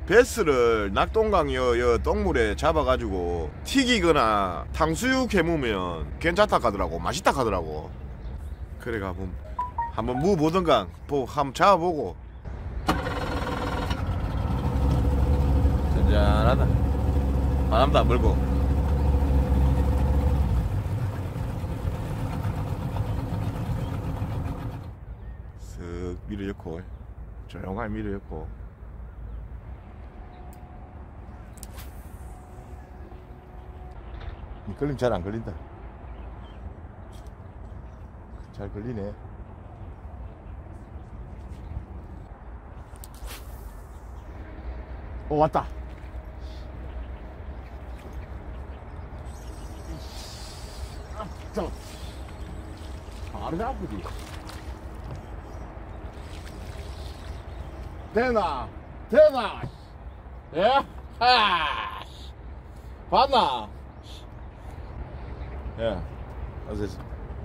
베스를 낙동강 여 똥물에 잡아가지고 튀기거나 탕수육 해무면 괜찮다 하더라고. 맛있다 하더라고. 그래가 한번 무 보던가 한번 잡아보고. 잔잔하다. 바람도 안 불고. 쓱 밀어 엮고 조용하게 밀어 엮고. 미끌림 잘 안 걸린다. 잘 걸리네. 왔다. 저 바로 잡으지. 되나 예? 봤나? 예, 어서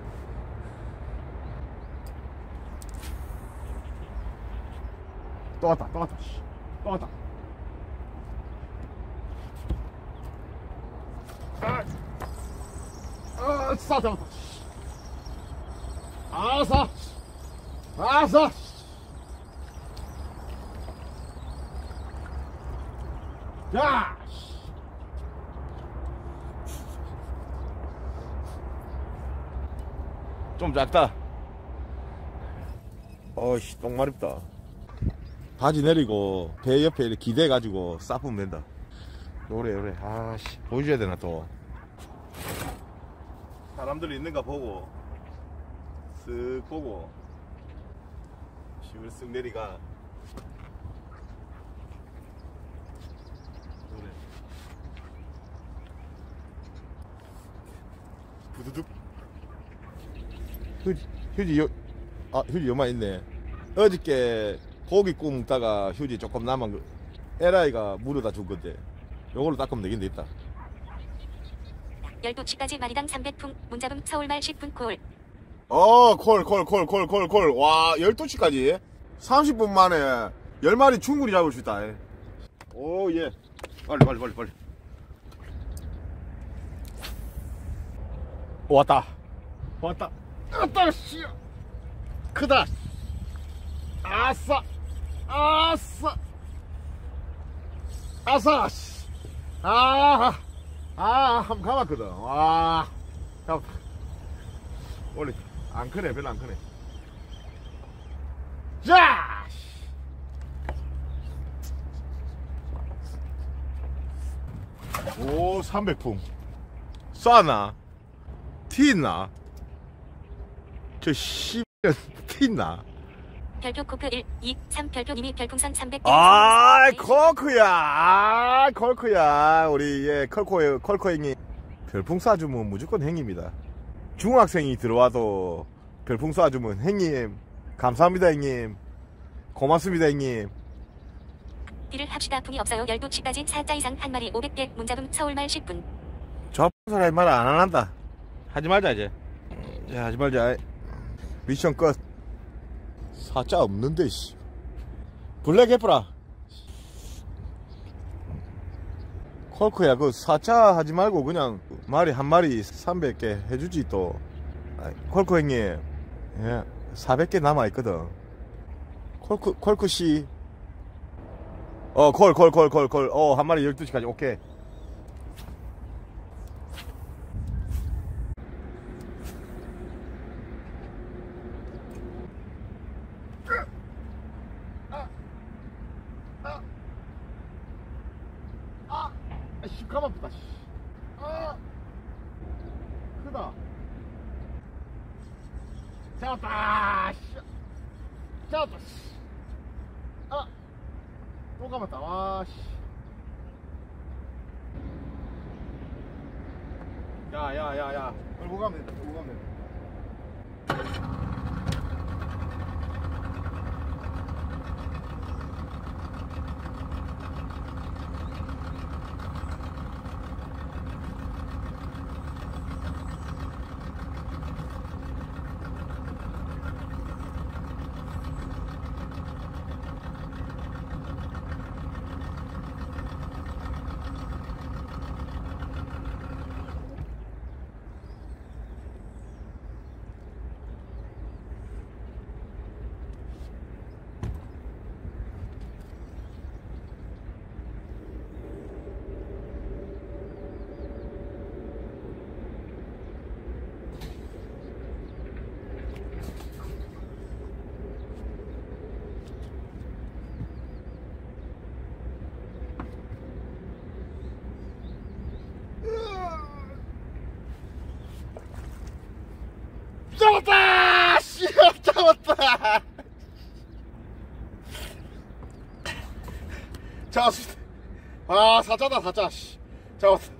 또 왔다. 싸 잡았다. 아싸. 야! 좀 작다. 어이씨, 똥마렵다. 바지 내리고 배 옆에 이렇게 기대가지고 싸프면 된다. 요래. 아씨, 보여줘야 되나 또. 사람들이 있는가 보고 쓱 보고 힘을 쓱 내리가. 요래. 부두둑. 휴지 요만 있네. 어저께 고기 구워 먹다가 휴지 조금 남은 거 에라이가 물어다 준 건데 요걸로 닦으면 되긴 되겠다. 12시까지 마리당 300풍 문잡음 서울말 10분 콜. 콜. 와, 12시까지 30분 만에 10마리 충분히 잡을 수 있다. 오, 예. 빨리. 왔다, 씨. 크다. 아싸. 씨. 한번 가봤거든. 와, 잡았다. 원래 안 크네, 별로 안 크네. 자! 오, 300풍. 싸나? 티 있나? 저 씨, 티 있나? 별표 코크 1, 2, 3 별표님이 별풍선 300개. 콜크야. 우리 컬코 형님 별풍 쏴주면 무조건 행입니다. 중학생이 들어와도 별풍 쏴주면 행님 감사합니다. 형님 고맙습니다. 형님. 딜을 합시다. 풍이 없어요. 12시까지 4자 이상 한 마리 500개 문잡음 서울말 10분. 저 사람이 말 안 한다. 하지 말자 이제. 하지 말자. 미션 끝. 사자 없는데 씨. 블랙 해프라. 콜크야 그 사자 하지 말고 그냥 말이 한 마리 300개 해주지 또. 콜크 형님, 예, 400개 남아있거든. 콜크 씨. 콜. 한 마리 12시까지 오케이. 가만 보다. 크다. 잡았다. 또 감았다. 와 씨. 야. 끌고 가면 된다. 잡았습니다. 아, 사자다, 사자. 잡았다.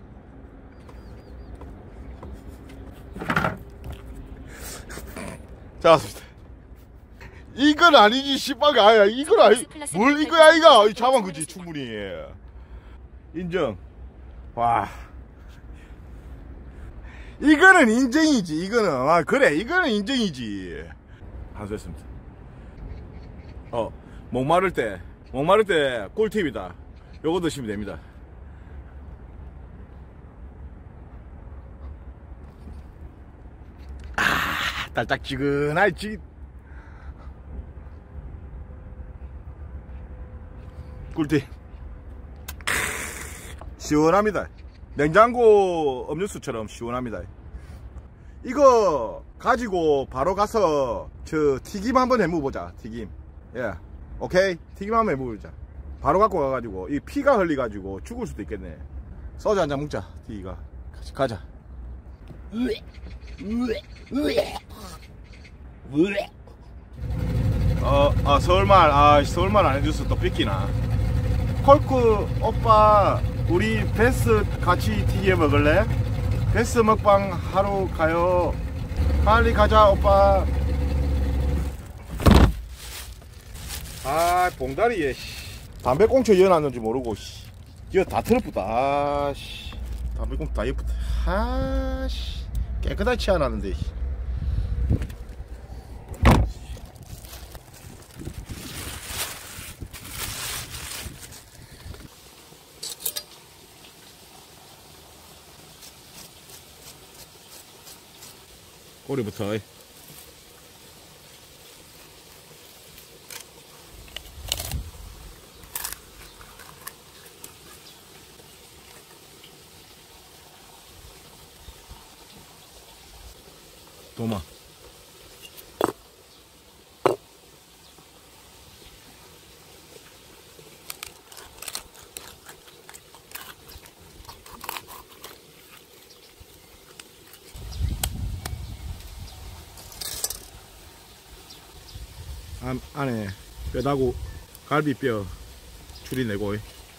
잡았습니다. 이건 아니지, 씨발가 아니야. 이건 아니, 뭘 이거야, 이거. 잡은 거지, 충분히. 인정. 와. 이거는 인정이지, 이거는. 아, 그래, 이거는 인정이지. 한수했습니다. 목마를 때 꿀팁이다. 요거 드시면 됩니다. 아, 달짝지근하지. 꿀팁. 시원합니다. 냉장고 음료수처럼 시원합니다. 이거 가지고 바로 가서 저 튀김 한번 해먹어보자. 튀김. 예. 오케이. 튀김 한번 해먹어보자. 바로 갖고 가가지고 이 피가 흘리가지고 죽을 수도 있겠네. 소주 한잔 먹자. 튀기가. 가자. 서울말 안 해줘서 또 삐끼나. 콜크 오빠, 우리 베스 같이 튀겨 먹을래? 베스 먹방 하러 가요. 빨리 가자, 오빠. 아, 봉다리에 담배꽁초 이어놨는지 모르고 이거 다 틀어붙다. 아씨, 담배꽁초 다 이어붙다. 아씨, 깨끗하게 치워놨는데. 꼬리부터. 도마. 안에 뼈다구 갈비뼈 줄이내고.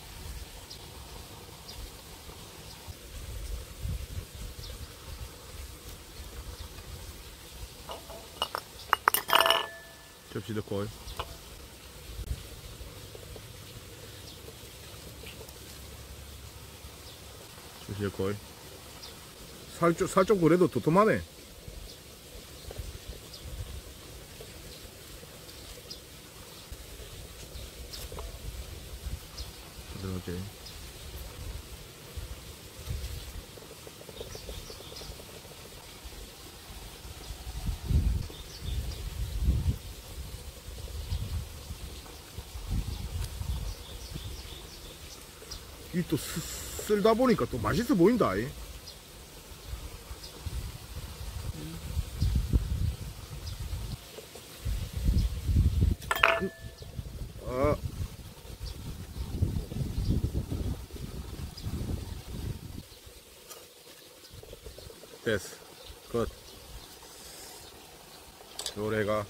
접시 넣고. 접시 넣고. 살쪽 그래도 도톰하네. 이렇게. 이 또 쓸다 보니까 또 맛있어 보인다. 됐어. 끝. 요래가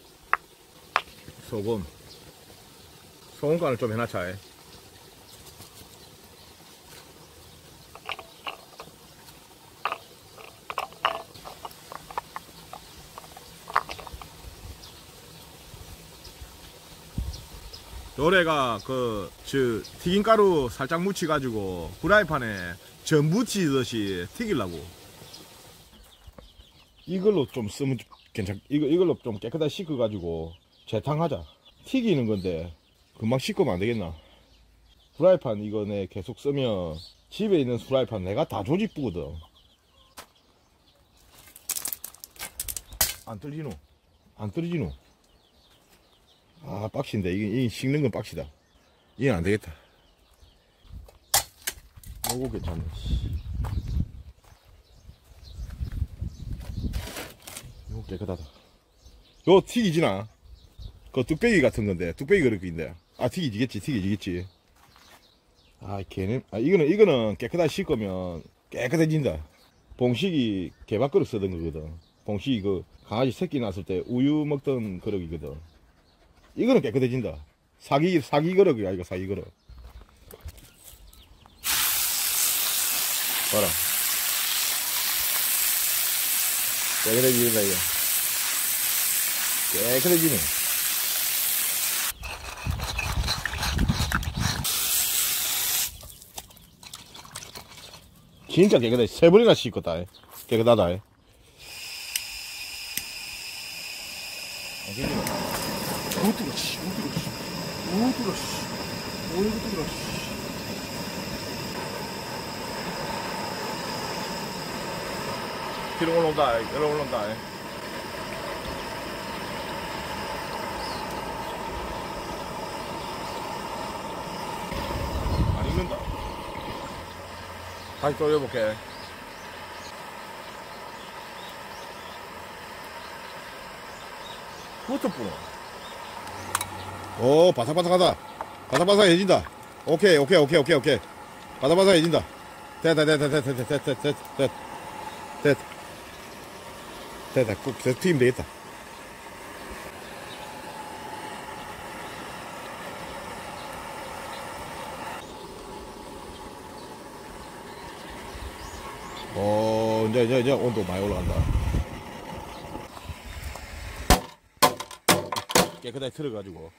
소금간을 좀 해놨자. 요래가 튀김가루 살짝 묻혀가지고 프라이팬에 전 묻히듯이 튀기려고. 이걸로 좀 쓰면 이걸로 좀 깨끗하게 씻어가지고 재탕하자. 튀기는 건데 금방 씻으면 안 되겠나? 프라이팬 이거네 계속 쓰면 집에 있는 프라이팬 내가 다 조집부거든. 안 떨어지노. 아, 빡신데. 이게 식는 건 빡시다. 이건 안 되겠다. 요거 괜찮네. 요거 깨끗하다. 요 튀기지나? 그 뚝배기 같은 건데. 뚝배기 그릇인데. 아, 튀기지겠지. 아, 걔는, 이거는 깨끗하게 씻으면 깨끗해진다. 봉식이 개밥 그릇 쓰던 거거든. 봉식이 강아지 새끼 낳았을 때 우유 먹던 그릇이거든. 이거는 깨끗해진다. 사기 그릇이야, 이거 사기 그릇. 봐라. 깨끗해지다, 이거. 깨끗해지네. 진짜 깨끗해. 3번이나 씻었다. 깨끗하다. 어, 뜨거, 씨. 오, 뜨거, 씨. 오, 이거 뜨거, 씨. 기름 올라온다. 기름 올라온다. 안 익는다. 다시 돌려볼게. 후트뿌어. 오, 바삭바삭하다. 바삭바삭해진다. 오케이. 바삭바삭해진다. 됐다. 꼭 튀기면 되겠다. 이제 온도 많이 올라간다. 깨끗하게 틀어가지고.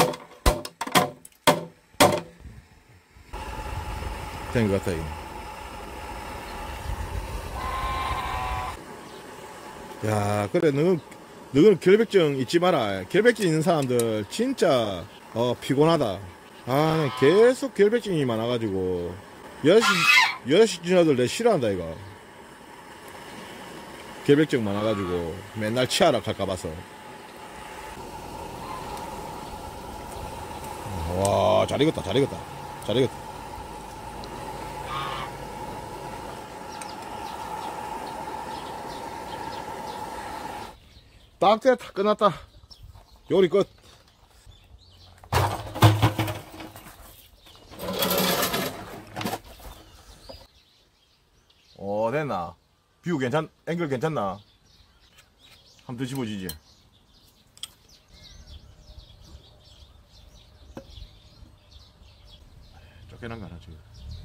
된 것 같아, 이거. 야, 그래, 너는 결백증 잊지 마라. 결백증 있는 사람들, 진짜, 피곤하다. 아, 계속 결백증이 많아가지고. 6시 지나들 내 싫어한다, 이거. 결백증 많아가지고. 맨날 치아라 갈까봐서. 와, 잘 익었다. 딱 됐다. 끝났다. 요리 끝. 됐나? 뷰 앵글 괜찮나? 한번 드셔보시지. 쫓겨난 거 하나 지금.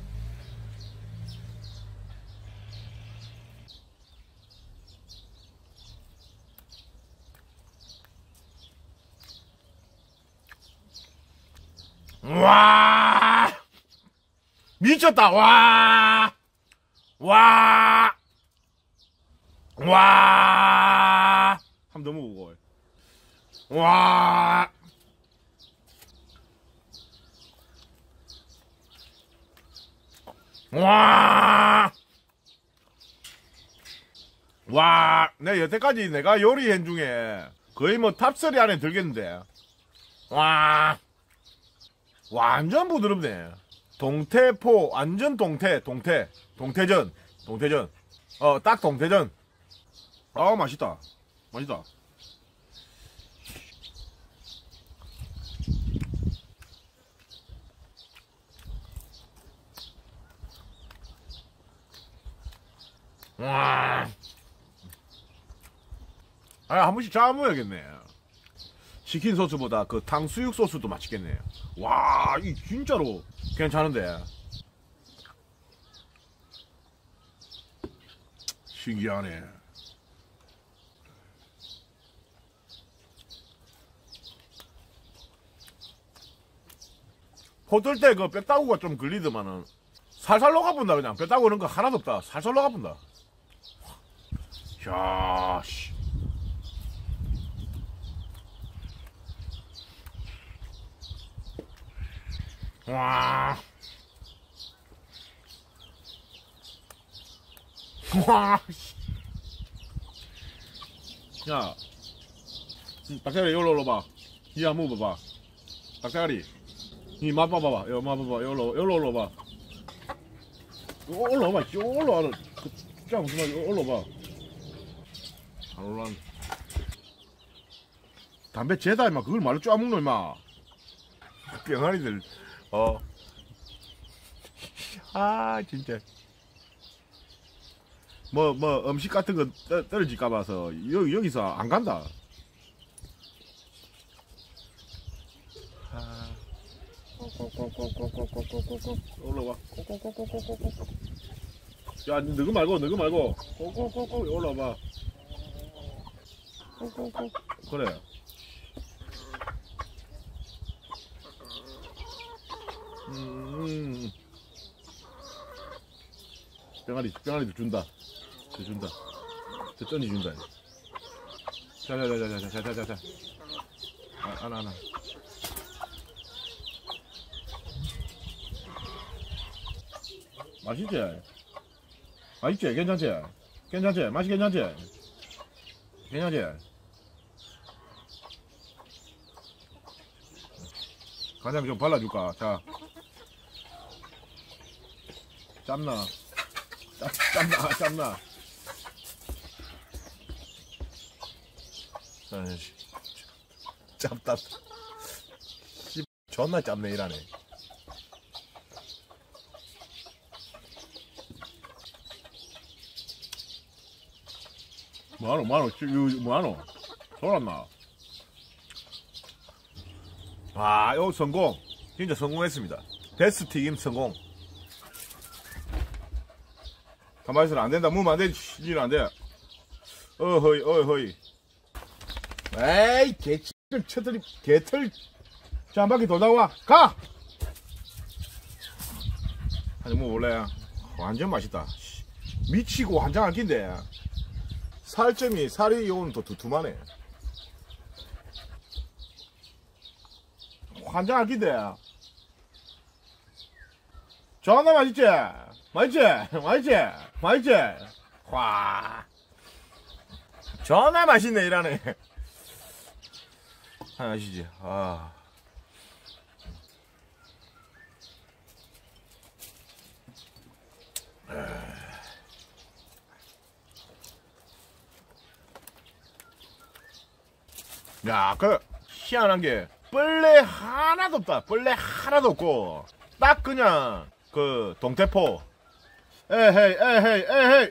와, 미쳤다. 와, 한번 더 먹어보고. 와, 내 여태까지 내가 요리한 중에 거의 뭐 탑3 안에 들겠는데. 완전 부드럽네. 동태포, 완전 동태전. 딱 동태전. 맛있다. 한 번씩 잡아 먹어야겠네. 치킨 소스보다 그 탕수육 소스도 맛있겠네. 와, 이 진짜로 괜찮은데. 신기하네. 포들 때 그 뼈다구가 좀 걸리더만은 살살 녹아본다. 그냥 뼈다구 그런 거 하나도 없다. 살살 녹아본다. 야, 씨. 와, 야, 닭다리 이걸로 올라봐. 이 한번 봐봐. 닭다리, 이 맛 봐봐. 이거 맛 봐봐. 이걸로 올라봐. 올라봐. 올라와. 그 무슨 말? 올라봐. 안 올라간. 담배 재다 임마. 그걸 말로 쪼아 먹노 임마. 병아리들. 진짜. 음식 같은 거 떨어질까 봐서 여기서 안 간다. 올라와. 야, 너그 말고. 꼭꼭꼭꼭 올라와봐. 꼭꼭꼭. 그래. 병아리도 준다. 저 쩐이 준다. 자. 하나. 맛있지? 괜찮지? 맛이 괜찮지? 간장 좀 발라줄까? 자. 짬나. 짭다. 존나 짭네 이라네. 뭐하노? 돌았나? 아, 요 성공. 진짜 성공했습니다. 베스트 튀김 성공. 가만히 있어라. 안 된다. 무면 안 돼. 일 안 돼. 어허이. 에이, 개치들 쳐들이, 개털. 자, 한 바퀴 돌다 와. 가! 아니, 뭐, 원래, 완전 맛있다. 미치고 한장 안 낀데. 살이 오늘 더 두툼하네. 한장 안 낀데. 존나 맛있지? 와. 존나 맛있네, 이라네. 하나시지. 아. 야, 희한한 게, 벌레 하나도 없다. 벌레 하나도 없고, 딱 그냥, 동태포. 에헤이.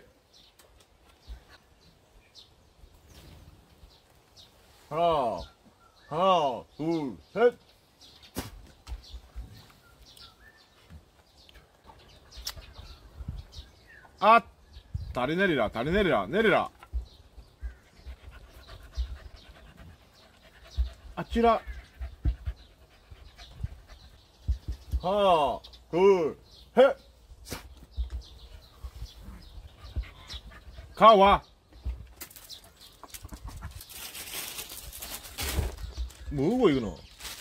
하나, 둘, 셋. 아, 다리 내리라. 아찌라. 하나, 둘, 셋. 가와. 뭐고 이거는?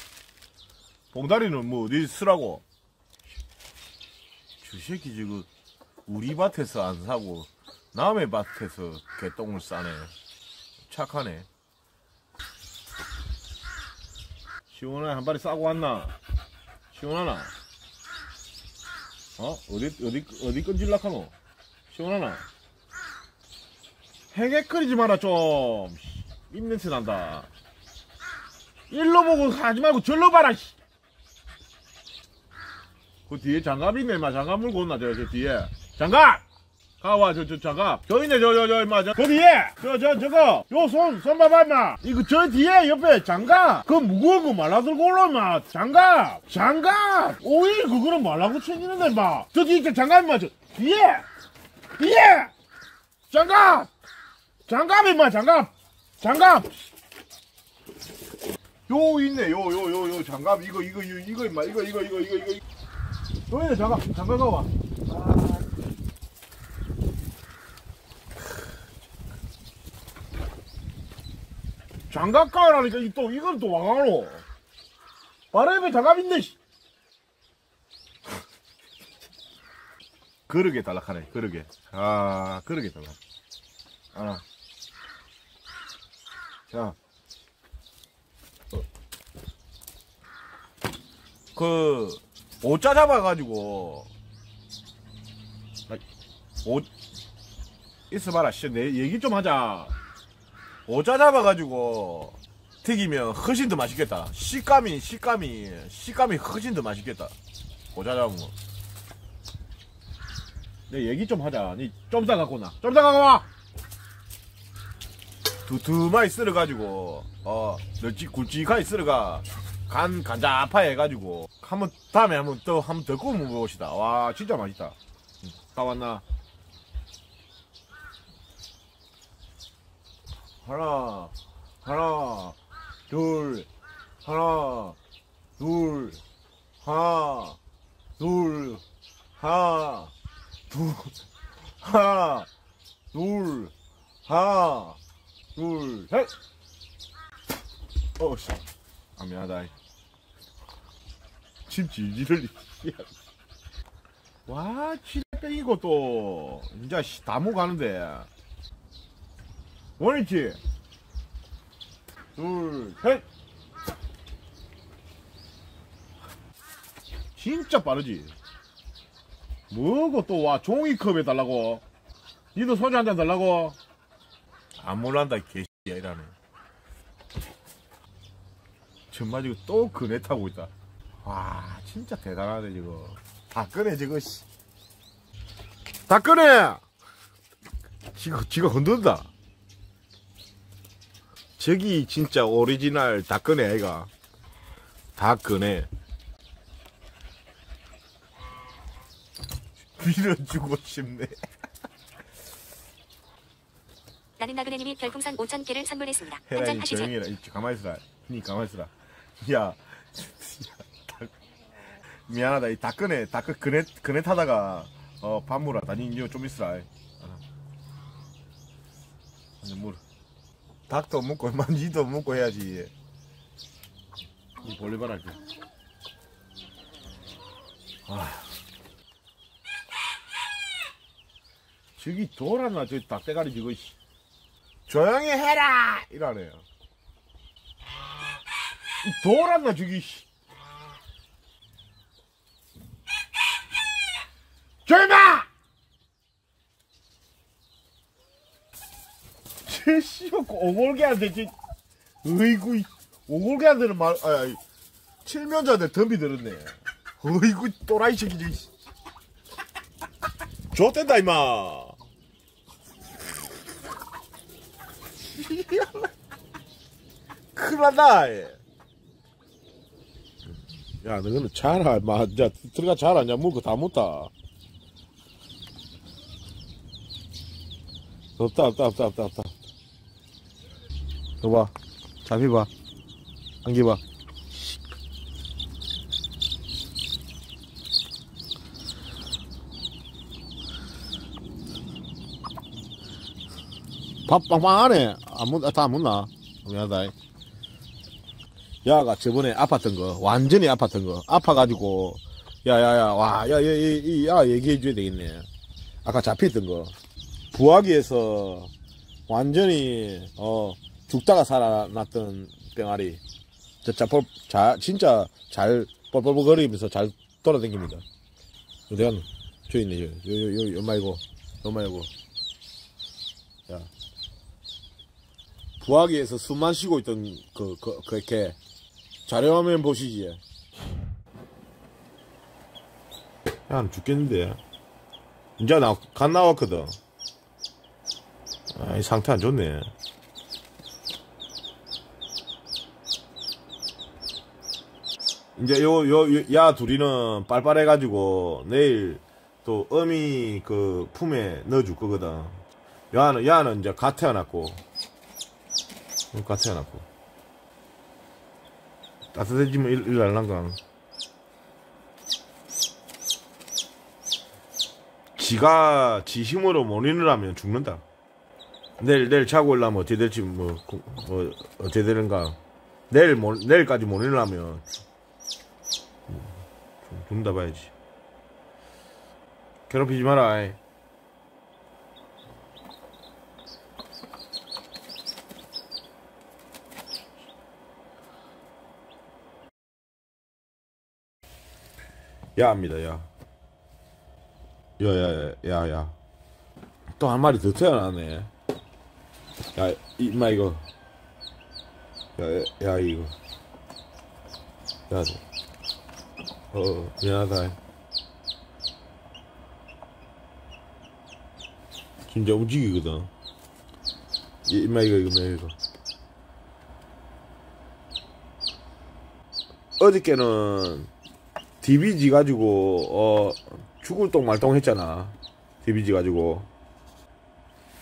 봉다리는 뭐 어디 쓰라고? 저 새끼 지금 우리 밭에서 안 사고 남의 밭에서 개똥을 싸네. 착하네. 시원하게 한 발이 싸고 왔나? 시원하나? 어디 끈질락하노? 시원하나? 헤게거리지 마라 좀. 입냄새 난다. 일로 보고 하지 말고 절로 봐라. 그 뒤에 장갑 있네. 임마 장갑 물고 온나 저 뒤에. 장갑! 가와 저 장갑. 저 있네 저 임마 저 뒤에. 저거 요 손 봐봐 임마. 이거 저 뒤에 옆에 장갑. 그 무거운 거 말라 들고 올라 임마. 장갑. 오일 그거는 말라고 챙기는데 임마. 저 뒤에 장갑 임마 저 뒤에. 장갑 임마 장갑. 요 있네 요 장갑 이거 임마 이거 요 있네 장갑 가와. 장갑 가라니까 이건 또 왕하노. 바로 옆에 장갑 있네. 그러게 달락하네. 그러게 달락. 자, 오자 잡아가지고, 있어봐라, 내 얘기 좀 하자. 오자 잡아가지고, 튀기면 훨씬 더 맛있겠다. 식감이 훨씬 더 맛있겠다. 오자 잡으면. 내 얘기 좀 하자. 니 좀 이따 갖고 와! 두툼하게 썰어가지고 굵직하게 썰어가 간자파해 해가지고 다음에 한번 더 구워 먹어봅시다. 와 진짜 맛있다. 다 왔나? 하나, 하나, 둘, 하나, 둘, 하나, 둘, 하나, 둘, 하나, 둘, 하나, 둘, 셋! 어우씨. 아, 미안하다. 침 질질 흘리. 와, 칠백이고 또. 이제 다 먹가는데. 원위치. 둘, 셋! 진짜 빠르지? 뭐고 또 와, 종이컵 해달라고? 니도 소주 한잔 달라고? 안 몰란다, 이 개X야, 이라네. 정말 지금 또 그네 타고 있다. 와, 진짜 대단하네, 지금. 다 꺼내, 지금, 씨. 다 꺼내! 지가 흔든다. 저기 진짜 오리지널 다 꺼내, 아이가. 다 꺼내. 밀어주고 싶네. 나는 나그네님이 별풍선 5,000개를 선물했습니다. 해라, 한잔 이 하시죠. 조용히 해라. 가만히 있어라. 니 가만히 있어라. 야. 미안하다. 이 다 꺼내. 다 그네 타다가, 밥 물어. 니 이제 좀 있어라. 이제 물어. 닭도 먹고, 니도 먹고 해야지. 이 볼리발 할게. 아. 저기 돌았나, 저 닭대가리 저거, 조용히 해라! 이러네요. 돌았나, 저기, 조용히 마! 제 씨발, 오골개한테, 어이구, 오골개한테는 칠면조한테 덤비 들었네. 어이구, 또라이 새끼, 저기. 좋댄다, 임마. 큰일 난다. 야, 너는 자라, 마, 자, 들어가 자라, 야, 먹고 다 못다. 없다. 너 봐. 잡혀봐. 안겨봐. 밥 빵빵하네. 다 안 묻나? 미안하다. 야가 저번에 아팠던 거, 완전히 아팠던 거, 아파가지고, 얘기해줘야 되겠네. 아까 잡혔던 거. 부화기에서 완전히, 죽다가 살아났던 병아리. 진짜 잘 뻘뻘거리면서 잘 돌아다닙니다. 어디 갔노? 저 있네, 요 말고. 야. 부화기에서 숨만 쉬고 있던 그렇게 자료화면 보시지. 야, 죽겠는데. 이제 간 나왔거든. 이 상태 안 좋네. 이제 야 둘이는 빨빨해가지고 내일 또 어미 그 품에 넣어줄 거거든. 야는 이제 갓 태어났고. 따뜻해지면 일날란가. 지 힘으로 못 일어나면 죽는다. 내일 자고 올라면 어떻게 될지 어떻게 되는가. 내일까지 못 일어나면 죽는다 봐야지. 괴롭히지 마라. 야입니다, 야. 야. 또 한 마리 더 태어나네. 야, 임마, 이거. 야, 이거. 야, 미안하다. 진짜 움직이거든. 임마, 이거. 어저께는 DBG 가지고 죽을 똥 말똥 했잖아. DBG 가지고